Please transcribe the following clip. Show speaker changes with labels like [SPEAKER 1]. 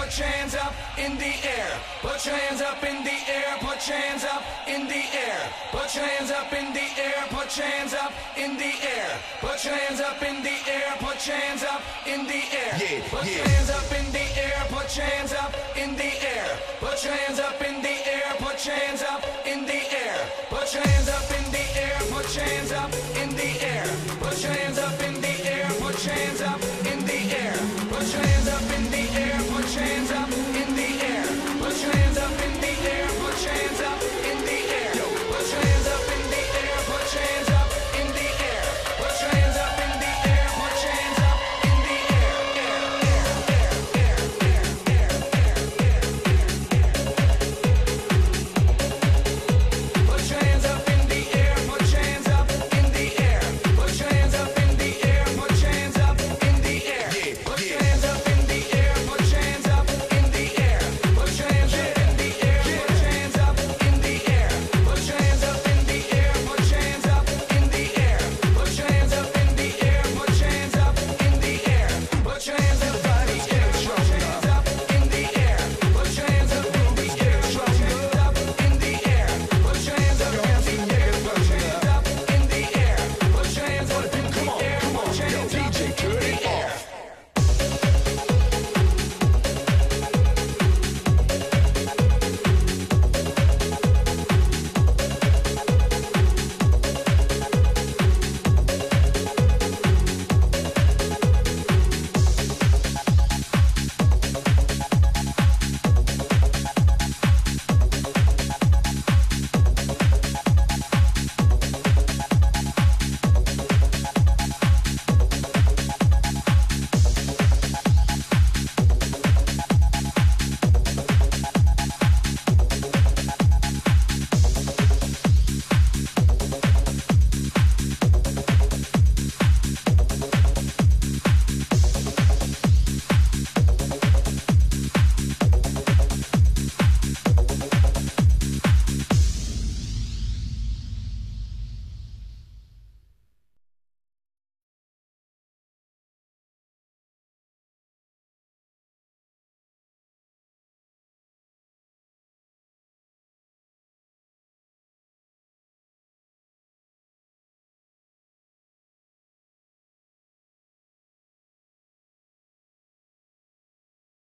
[SPEAKER 1] put your hands up in the air, put your hands up in the air, put your hands up in the air, put your hands up in the air, put your hands up in the air, put your hands up in the air, put your hands up in the air, put your hands up in the air, put your hands up in the air, put your hands up in the air, put your hands up in the air, put your hands up in the air, put your hands up in the